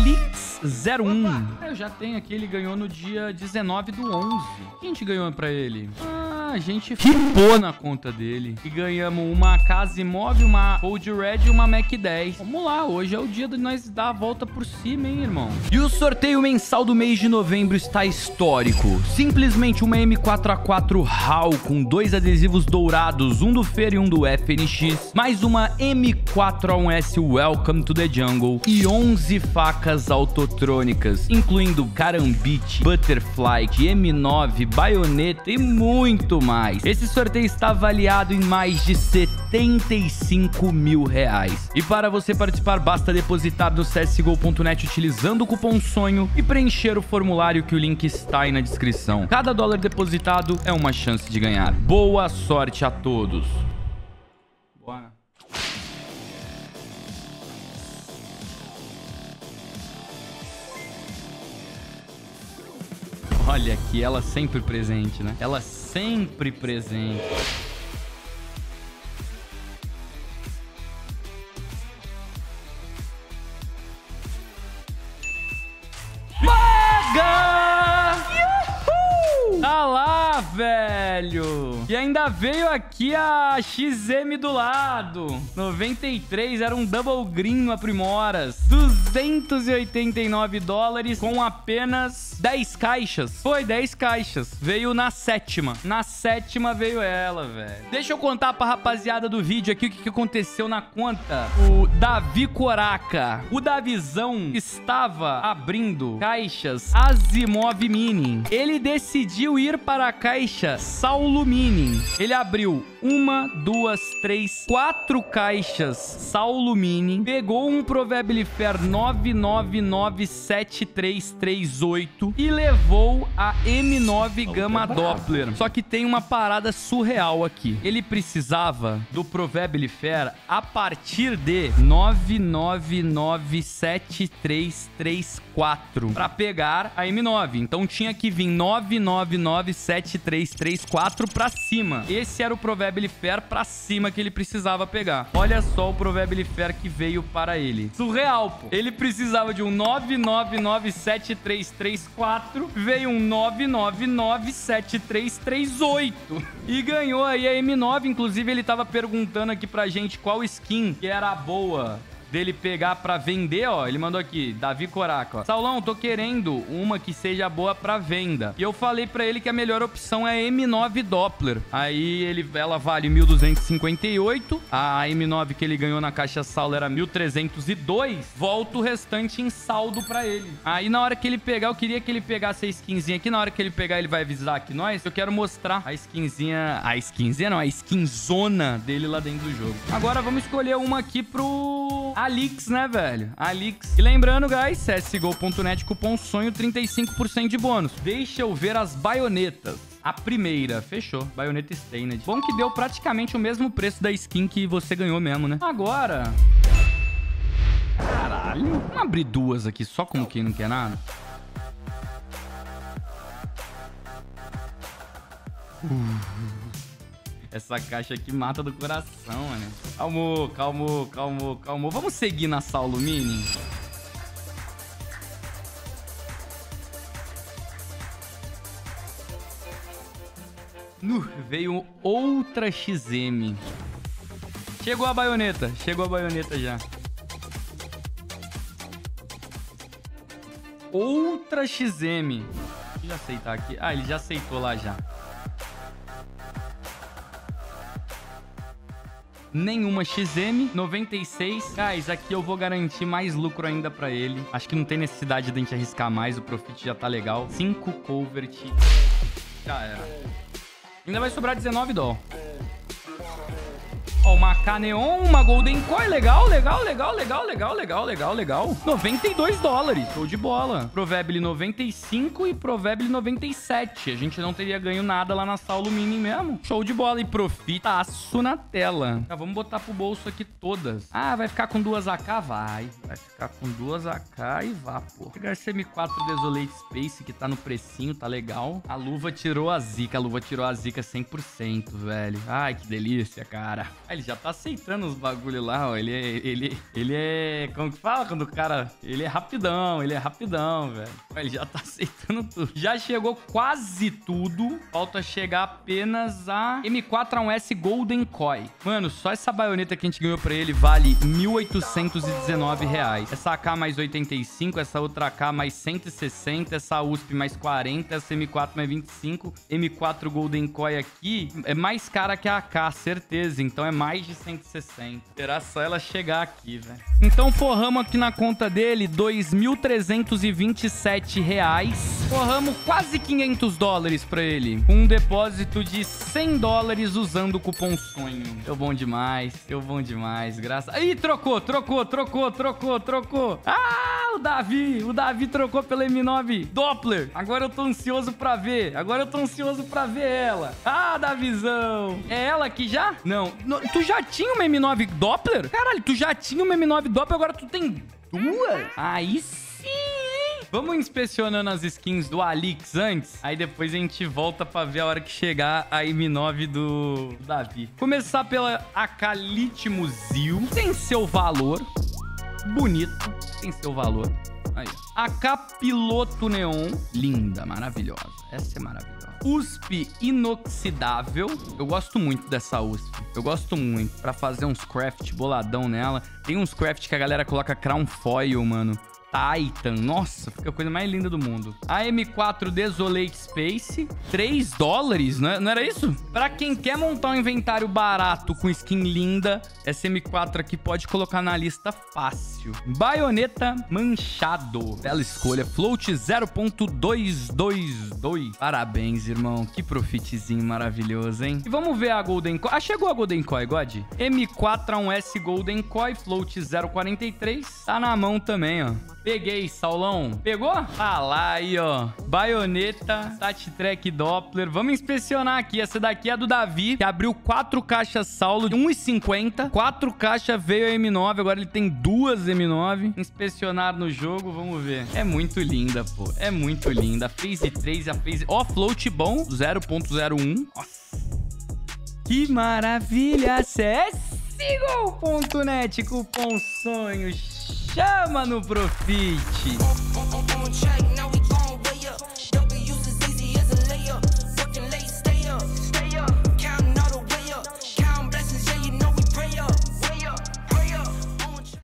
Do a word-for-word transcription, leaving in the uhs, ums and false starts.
Alix zero um. Eu já tenho aqui, ele ganhou no dia dezenove do onze. O que a gente ganhou pra ele? Ah, a gente ripou na conta dele. E ganhamos uma casa imóvel, uma Fold Red e uma Mac dez. Vamos lá, hoje é o dia de nós dar a volta por cima, hein, irmão? E o sorteio mensal do mês de novembro está histórico. Simplesmente uma M quatro A quatro HAL com dois adesivos dourados, um do Fer e um do F N X, mais uma M quatro A um S Welcome to the Jungle e onze facas autotrônicas, incluindo Karambit, Butterfly, M nove, baioneta e muito mais. Esse sorteio está avaliado em mais de setenta e cinco mil reais. E para você participar, basta depositar no C S G O ponto net utilizando o cupom SONHO e preencher o formulário que o link está aí na descrição. Cada dólar depositado é uma chance de ganhar. Boa sorte a todos. Bora. Olha aqui, ela sempre presente, né? Ela sempre presente. Paga! Uhul! Tá lá, velho. E ainda veio aqui a X M do lado. noventa e três, era um Double Green Aprimoras. duzentos e oitenta e nove dólares com apenas dez caixas. Foi, dez caixas. Veio na sétima. Na sétima veio ela, velho. Deixa eu contar pra rapaziada do vídeo aqui o que, que aconteceu na conta. O Davi Coraca. O Davizão estava abrindo caixas Asimov Mini. Ele decidiu ir para a caixa Saulo Mini. Ele abriu uma, duas, três, quatro caixas Saulo Mini. Pegou um Probably Fair nove nove nove sete três três oito e levou a M nove Gamma Doppler. Só que tem uma parada surreal aqui. Ele precisava do Probably Fair a partir de nove nove nove sete três três quatro para pegar a M nove. Então tinha que vir nove nove nove sete três três quatro para cima. Esse era o Probably Fair pra cima que ele precisava pegar. Olha só o Probably Fair que veio para ele. Surreal, pô. Ele precisava de um nove nove nove sete três três quatro, veio um nove nove nove sete três três oito. E ganhou aí a M nove. Inclusive, ele tava perguntando aqui pra gente qual skin que era a boa dele pegar pra vender, ó. Ele mandou aqui, Davi Coraca, ó. Saulão, tô querendo uma que seja boa pra venda. E eu falei pra ele que a melhor opção é a M nove Doppler. Aí ele, ela vale mil duzentos e cinquenta e oito. A M nove que ele ganhou na caixa Saulo era mil trezentos e dois. Volta o restante em saldo pra ele. Aí na hora que ele pegar, eu queria que ele pegasse a skinzinha aqui. Na hora que ele pegar, ele vai avisar aqui nós. Eu quero mostrar a skinzinha... A skinzinha não, a skinzona dele lá dentro do jogo. Agora vamos escolher uma aqui pro... Alix, né, velho? Alix. E lembrando, guys, C S G O ponto net, cupom SONHO, trinta e cinco por cento de bônus. Deixa eu ver as baionetas. A primeira, fechou. Baioneta Stained. Bom que deu praticamente o mesmo preço da skin que você ganhou mesmo, né? Agora... Caralho. Vamos abrir duas aqui, só como quem não quer nada. Uh... Essa caixa aqui mata do coração, mano. Calmou, calmou, calmou, calmou. Vamos seguir na Saulo Mini? Uh, veio outra X M. Chegou a baioneta. Chegou a baioneta já. Outra X M. Deixa eu aceitar aqui. Ah, ele já aceitou lá já. Nenhuma X M, noventa e seis. Guys, aqui eu vou garantir mais lucro ainda pra ele. Acho que não tem necessidade de a gente arriscar mais. O profit já tá legal. cinco covert. Já era. Ainda vai sobrar dezenove dólares. Ó, uma K Neon, uma Golden Coin. Legal, legal, legal, legal, legal, legal, legal, legal. noventa e dois dólares. Show de bola. Probably noventa e cinco e Probably noventa e sete. A gente não teria ganho nada lá na Saulo Mini mesmo. Show de bola. E profitaço na tela. Já vamos botar pro bolso aqui todas. Ah, vai ficar com duas A K? Vai. Vai ficar com duas A K e vá, pô. Pegar esse M quatro Desolate Space que tá no precinho, tá legal. A luva tirou a zica. A luva tirou a zica cem por cento, velho. Ai, que delícia, cara. Aí Ele já tá aceitando os bagulho lá, ó. Ele é... Ele, ele é... Como que fala quando o cara... Ele é rapidão, ele é rapidão, velho. Ele já tá aceitando tudo. Já chegou quase tudo. Falta chegar apenas a M quatro A um S Golden Koi. Mano, só essa baioneta que a gente ganhou pra ele vale mil oitocentos e dezenove reais. Essa A K mais oitenta e cinco, essa outra A K mais cento e sessenta, essa U S P mais quarenta, essa M quatro mais vinte e cinco. M quatro Golden Koi aqui é mais cara que a A K, certeza. Então é mais de cento e sessenta. Esperar só ela chegar aqui, velho. Então forramos aqui na conta dele dois mil trezentos e vinte e sete reais. Forramos quase quinhentos dólares pra ele. Com um depósito de cem dólares usando o cupom sonho. Deu bom demais. Deu bom demais. Graças... Ih, trocou, trocou, trocou, trocou, trocou. Ah, o Davi. O Davi trocou pela M nove Doppler. Agora eu tô ansioso pra ver. Agora eu tô ansioso pra ver ela. Ah, Davizão. É ela aqui já? Não. No, tu já tinha uma M nove Doppler? Caralho, tu já tinha uma M nove Doppler, agora tu tem duas? Aí sim, hein? Vamos inspecionando as skins do Alix antes. Aí depois a gente volta pra ver a hora que chegar a M nove do Davi. Começar pela A K Litmuzil. Tem seu valor. Bonito. Tem seu valor. Aí. A K Piloto Neon. Linda, maravilhosa. Essa é maravilhosa. U S P inoxidável. Eu gosto muito dessa U S P. Eu gosto muito. Pra fazer uns craft boladão nela. Tem uns craft que a galera coloca crown foil, mano. Titan. Nossa, fica a coisa mais linda do mundo. A M quatro Desolate Space. três dólares, não, é, não era isso? Pra quem quer montar um inventário barato com skin linda, essa M quatro aqui pode colocar na lista fácil. Baioneta Manchado. Bela escolha. Float zero ponto duzentos e vinte e dois. Parabéns, irmão. Que profitzinho maravilhoso, hein? E vamos ver a Golden Koi. Ah, chegou a Golden Koi, God. M quatro A um S Golden Koi. Float zero ponto quarenta e três. Tá na mão também, ó. Peguei, Saulão. Pegou? Ah lá, aí, ó. Baioneta, Stat Track Doppler. Vamos inspecionar aqui. Essa daqui é a do Davi, que abriu quatro caixas Saulo de um e cinquenta. Quatro caixas veio a M nove. Agora ele tem duas M nove. Inspecionar no jogo, vamos ver. É muito linda, pô. É muito linda. A Phase três, a Phase... Ó, float bom. zero ponto zero um. Nossa. Que maravilha. Acesse Gol ponto net. Cupom sonhos. Chama no Profit.